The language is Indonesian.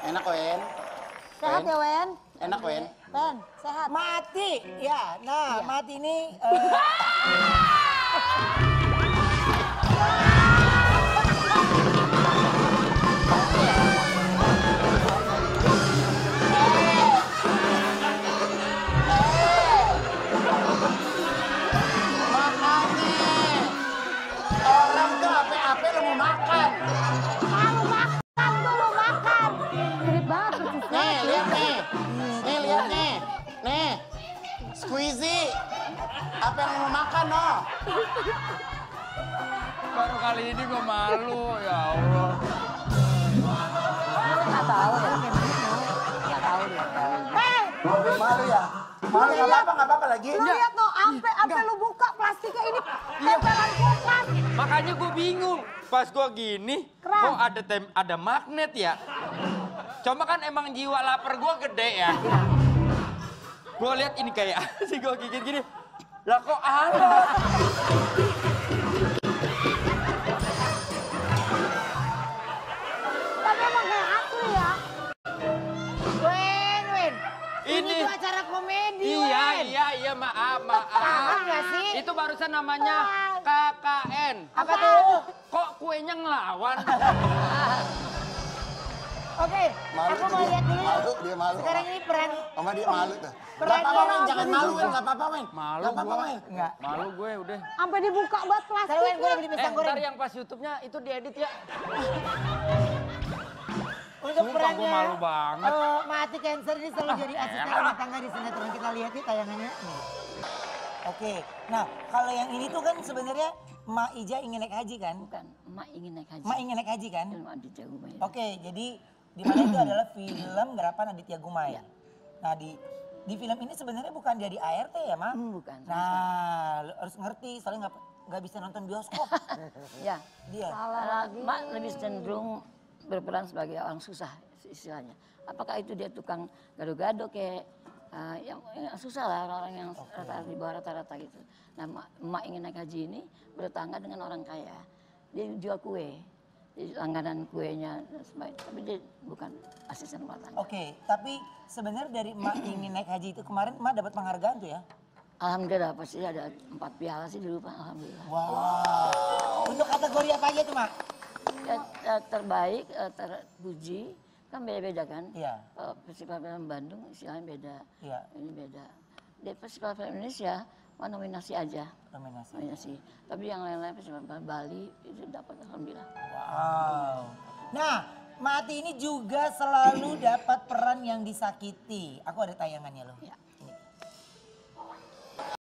Enak, Wen. Sehat ya, Wen? Enak, Wen. Wen, sehat. Mati, ya. Nah, mati ini. Orang tuh ape-ape lu mau makan. Mirip banget persis. Nih, lihat nih. Nih, lihat nih. Nih. Squeezy. Apa yang lu mau makan, no? Baru kali ini gue malu, ya Allah. Nggak tahu ya. Nggak tahu dia. Malu ya? Malu nggak apa-apa lagi. Lu lihat no, ampe lu buka plastiknya ini tempelan kulkas. Makanya gue bingung. Pas gue gini, Keras. kok ada magnet ya? Cuma kan emang jiwa lapar gue gede ya. Gue lihat ini kayak sih gue gigit gini. Lah kok ada? Tapi emang kayak asli ya. Wen. Ini Itu acara komedi, iya, maaf. Paham nggak sih? Itu barusan namanya KKN. Apa tuh? Kok kuenya ngelawan? Oke, Malu aku tuh mau dia. lihat dulu. Malu, dia malu. Sekarang ini peran. Sama dia malu tuh. Peran Gak apa-apa, dia Wen. Jangan apa malu, nih? Wen. Gak apa-apa, Wen. Malu Gak apa-apa, gua. Wen. Enggak. Malu gue udah. Sampai dibuka buat Sekarang Wen, gue plastiknya. beli pisang goreng. Ntar yang pas YouTube-nya itu diedit ya. Untuk Sumpah, perannya gua malu banget. Mati Cancer ini selalu jadi asisten rumah tangga di sinetron. Kita lihat nih tayangannya. Nih. Oke, nah kalau yang ini tuh kan sebenarnya Mak Ija ingin naik haji kan? Bukan, emak ingin naik haji. Mak ingin naik haji kan? Film Aditya Gumaya. Oke, jadi di mana itu adalah film garapan Aditya Gumaya. Nah di film ini sebenarnya bukan dia di ART ya, Mak? Bukan. Nah, lu harus ngerti soalnya nggak bisa nonton bioskop. Ya, Dia. karena emak lebih cenderung berperan sebagai orang susah istilahnya. Apakah itu dia tukang gado-gado kayak yang susah lah, orang-orang yang rata-rata di bawah rata-rata gitu. Nah, emak ingin naik haji ini bertetangga dengan orang kaya. Dia jual kue, jadi langganan kuenya, tapi dia bukan asisten rumah tangga. Oke, tapi sebenarnya dari Mak ingin naik haji itu kemarin Mak dapat penghargaan tuh ya? Alhamdulillah pasti ada 4 piala sih dulu Pak, alhamdulillah. Wow. Untuk kategori apa aja tuh Mak? Ya, terbaik, terpuji, kan beda-beda kan? Iya. Festival Film Bandung istilahnya beda, Iya. ini beda. Di Festival Film Indonesia, nominasi aja. Nominasi. Tapi yang lain-lain Festival Film Bali itu dapat alhamdulillah. Wow. Nah, Mati ini juga selalu dapat peran yang disakiti. Aku ada tayangannya loh. Ya.